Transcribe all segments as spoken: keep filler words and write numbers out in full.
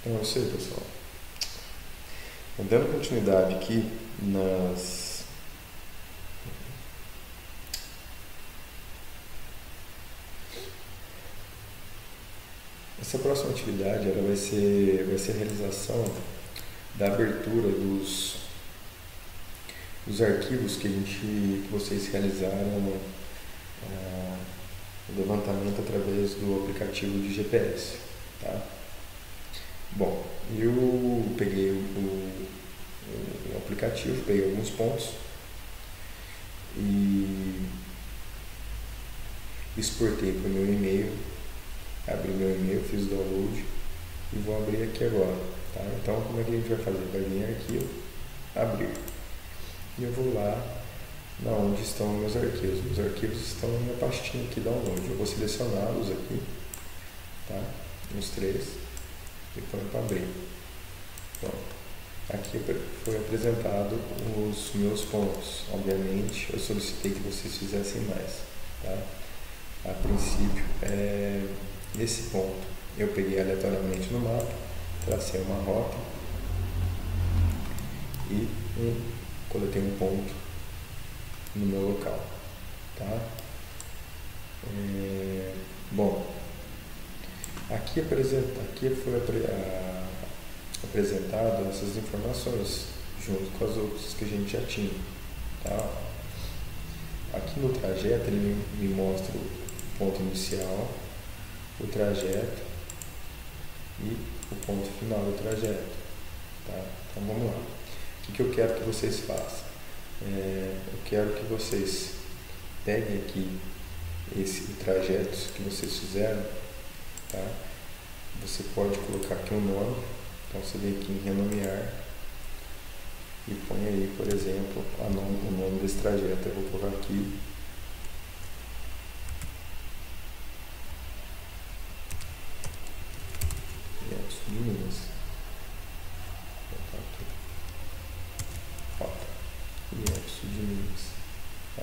Então é isso aí, pessoal. Dando continuidade aqui nas essa próxima atividade, ela vai ser vai ser a realização da abertura dos dos arquivos que a gente que vocês realizaram ah, o levantamento através do aplicativo de G P S, tá? Bom, eu peguei o, o, o aplicativo, peguei alguns pontos e exportei para o meu e-mail, abri meu e-mail, fiz o download e vou abrir aqui agora, tá? Então, como é que a gente vai fazer? Vai vir em arquivo, abrir, e eu vou lá na onde estão meus arquivos. Meus arquivos estão na minha pastinha aqui, download. Eu vou selecioná-los aqui, tá? Os três, e põe para abrir. Pronto. Aqui foi apresentado os meus pontos. Obviamente, eu solicitei que vocês fizessem mais, tá? A princípio, é, nesse ponto, eu peguei aleatoriamente no mapa, tracei uma rota e um, coletei um ponto no meu local, tá? É, bom, aqui, apresenta, aqui foi apre, a, apresentado essas informações junto com as outras que a gente já tinha, tá? Aqui no trajeto ele me, me mostra o ponto inicial, o trajeto e o ponto final do trajeto, tá? Então vamos lá. O que, que eu quero que vocês façam? É, eu quero que vocês peguem aqui esse trajeto que vocês fizeram, tá? Você pode colocar aqui um nome, então você vem aqui em renomear e põe aí, por exemplo, a nome, o nome desse trajeto. Eu vou colocar aqui de Minas. Rota de Minas, tá?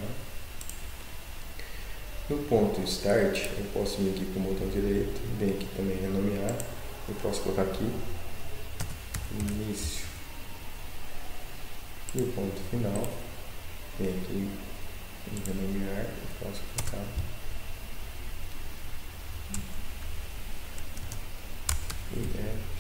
No ponto Start, eu posso vir aqui com o botão direito, vem aqui também renomear, eu posso colocar aqui Início. E o ponto final, vem aqui em renomear, eu posso colocar F.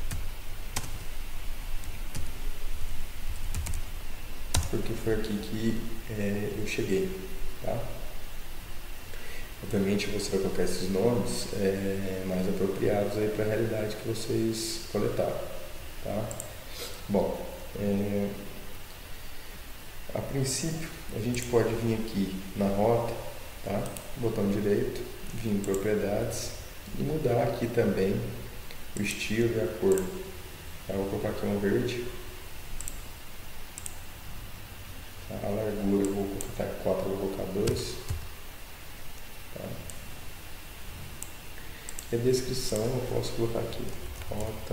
Porque foi aqui que é, eu cheguei, tá? Obviamente você vai colocar esses nomes é, mais apropriados aí para a realidade que vocês coletaram, tá? Bom, é, a princípio a gente pode vir aqui na rota, tá? Botão direito, vir em propriedades e mudar aqui também o estilo e a cor. Tá? Eu vou colocar aqui um verde. A largura eu vou colocar quatro, eu vou colocar dois. Tá? E a descrição eu posso colocar aqui. Rota.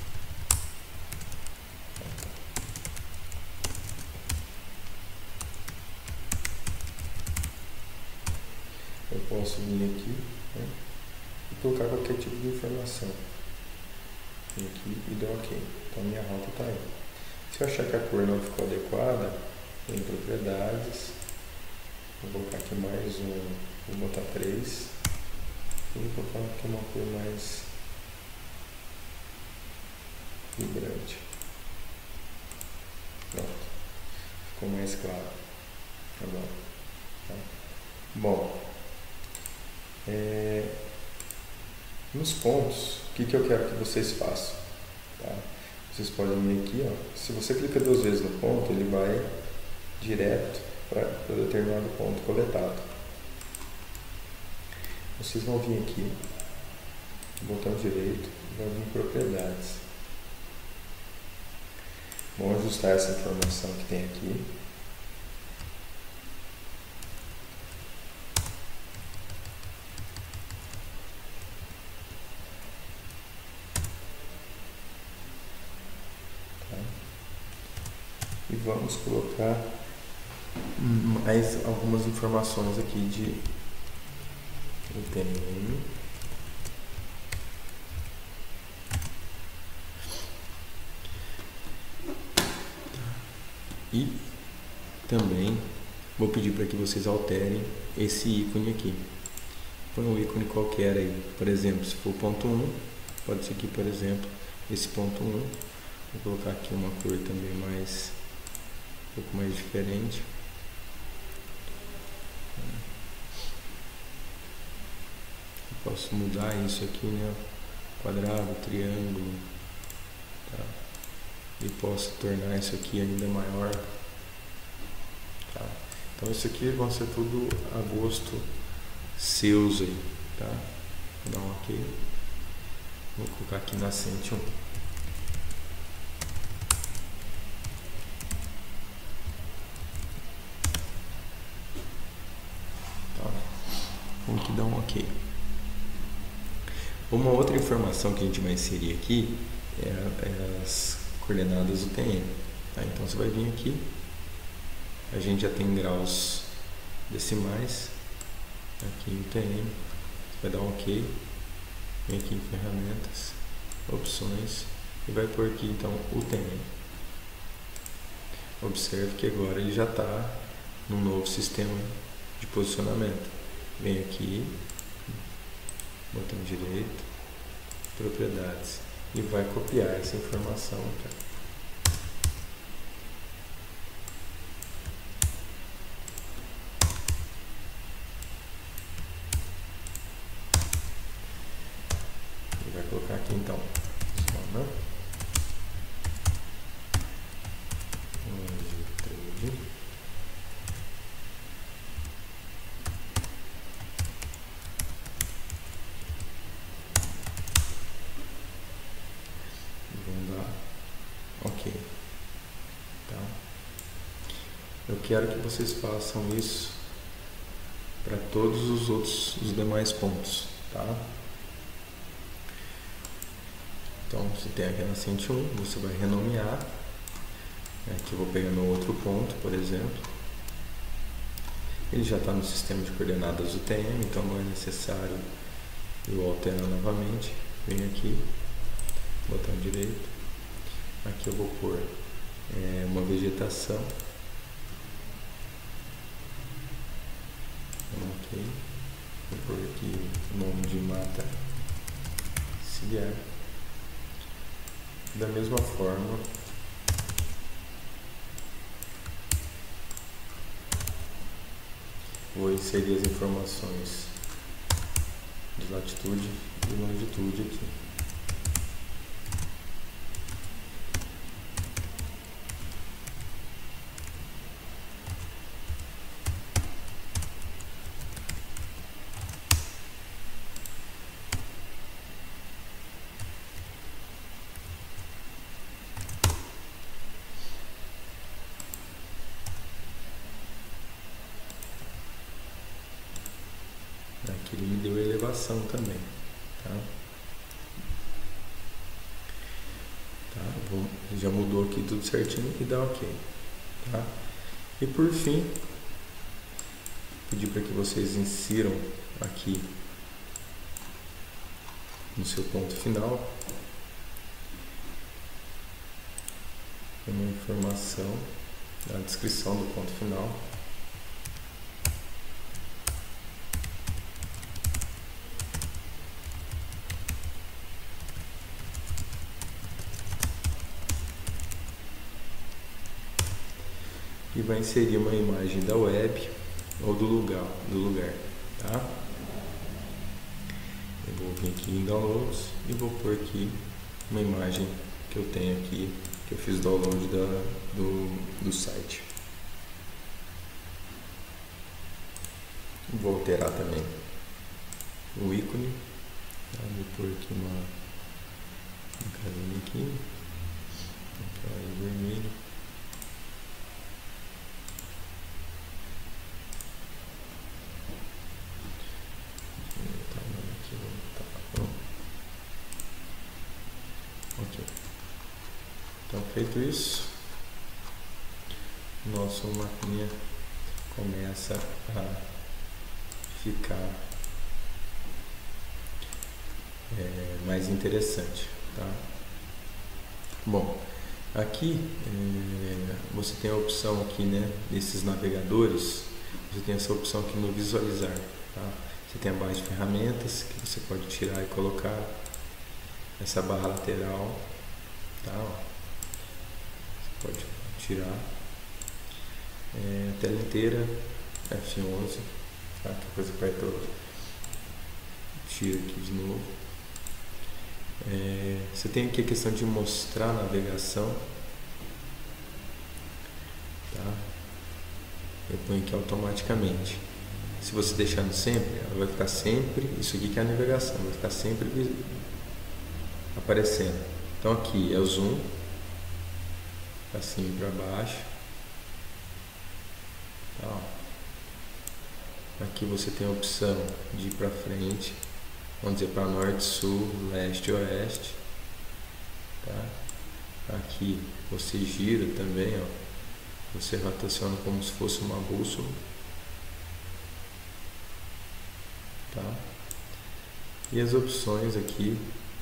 Rota. Eu posso vir aqui, né, e colocar qualquer tipo de informação. Vim aqui e dou OK. Então minha rota está aí. Se eu achar que a cor não ficou adequada, em propriedades, vou colocar aqui mais um, vou botar três e vou colocar aqui uma cor mais vibrante. Pronto, ficou mais claro agora, tá? Bom, é, nos pontos, o que, que eu quero que vocês façam, tá? Vocês podem vir aqui, ó, se você clica duas vezes no ponto, ele vai direto para determinado ponto coletado. Vocês vão vir aqui, botão direito, vão vir em propriedades. Vão ajustar essa informação que tem aqui. Tá? E vamos colocar mais algumas informações aqui de U T M E também vou pedir para que vocês alterem esse ícone aqui. Põe um ícone qualquer aí, por exemplo, se for ponto um, pode ser aqui, por exemplo, esse ponto um. Vou colocar aqui uma cor também mais, um pouco mais diferente. Eu posso mudar isso aqui, né? Quadrado, triângulo, tá? E posso tornar isso aqui ainda maior, tá? Então isso aqui vão ser tudo a gosto seus aí, tá? Vou dar um ok. Vou colocar aqui nascente um. Tá? Vamos aqui dar um ok. Uma outra informação que a gente vai inserir aqui é, é as coordenadas U T M. Tá? Então você vai vir aqui, a gente já tem graus decimais, aqui em U T M, você vai dar um ok, vem aqui em ferramentas, opções, e vai por aqui então U T M. Observe que agora ele já está no novo sistema de posicionamento. Vem aqui, botão direito, propriedades, e vai copiar essa informação aqui. E vai colocar aqui então zona longitude ok, tá? Eu quero que vocês façam isso para todos os outros, os demais pontos, tá? Então, se tem aqui nascente um, você vai renomear. Aqui eu vou pegar meu outro ponto, por exemplo. Ele já está no sistema de coordenadas U T M, então não é necessário eu alterar novamente. Venho aqui, botão direito. Aqui eu vou pôr é, uma vegetação. Ok. Vou pôr aqui o nome de mata ciliar. Da mesma forma, vou inserir as informações de latitude e longitude aqui. Aqui ele me deu elevação também, tá? Tá, vou, já mudou aqui tudo certinho e dá ok, tá? E por fim, pedir para que vocês insiram aqui no seu ponto final uma informação da descrição do ponto final. E vai inserir uma imagem da web ou do lugar, do lugar, tá? Eu vou vir aqui em downloads e vou pôr aqui uma imagem que eu tenho aqui, que eu fiz download da, do, do site. Vou alterar também o ícone, tá? Vou pôr aqui uma, uma casinha aqui, um vermelho. Ok. Então, feito isso, nosso mapinha começa a ficar é, mais interessante, tá? Bom, Aqui é, você tem a opção aqui, né, nesses navegadores, você tem essa opção aqui no visualizar, tá? Você tem a barra de ferramentas que você pode tirar e colocar, essa barra lateral, tá? Você pode tirar, é, a tela inteira, F onze, tá? Depois aperta, tira aqui de novo. É, você tem aqui a questão de mostrar a navegação, tá? Eu ponho aqui automaticamente. Se você deixar no sempre, ela vai ficar sempre, isso aqui que é a navegação, vai ficar sempre aparecendo. Então aqui é o zoom, pra cima e para baixo, tá? Aqui você tem a opção de ir para frente, vamos dizer para norte, sul, leste e oeste, tá? Aqui você gira também, ó, você rotaciona como se fosse uma bússola, tá? E as opções aqui,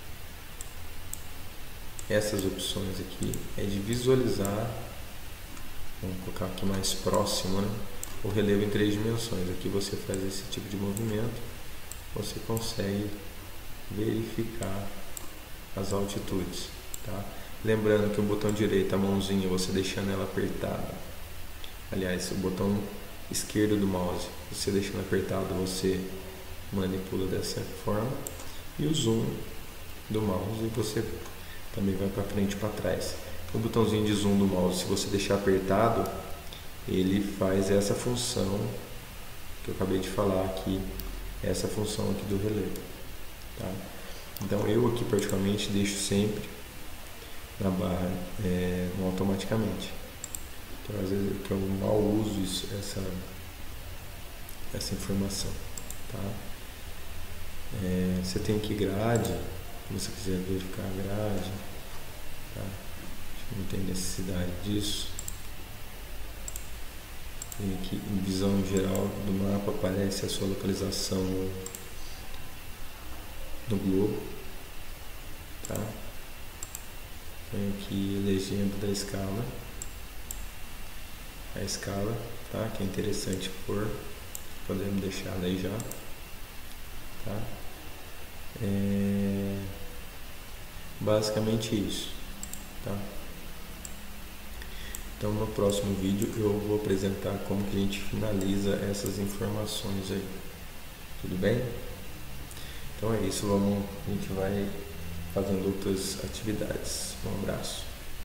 essas opções aqui é de visualizar, vamos colocar aqui mais próximo, né? O relevo em três dimensões. Aqui você faz esse tipo de movimento, você consegue verificar as altitudes, tá? Lembrando que o botão direito, a mãozinha, você deixando ela apertada, aliás, o botão esquerdo do mouse, você deixando apertado, você manipula dessa forma, e o zoom do mouse você também vai para frente e para trás. O botãozinho de zoom do mouse, se você deixar apertado, ele faz essa função que eu acabei de falar aqui, essa função aqui do relevo, tá? Então eu aqui particularmente deixo sempre na barra é, no automaticamente, então às vezes que eu mal uso isso, essa, essa informação, tá? É, você tem aqui grade, se você quiser verificar a grade, tá? Acho que não tem necessidade disso. Tem aqui em visão geral do mapa, aparece a sua localização no, no globo, tá? Tem aqui a legenda da escala, a escala, tá? Que é interessante pôr, podemos deixar daí já, tá? É basicamente isso, tá? Então no próximo vídeo eu vou apresentar como que a gente finaliza essas informações aí, tudo bem? Então é isso, vamos, a gente vai fazendo outras atividades. Um abraço.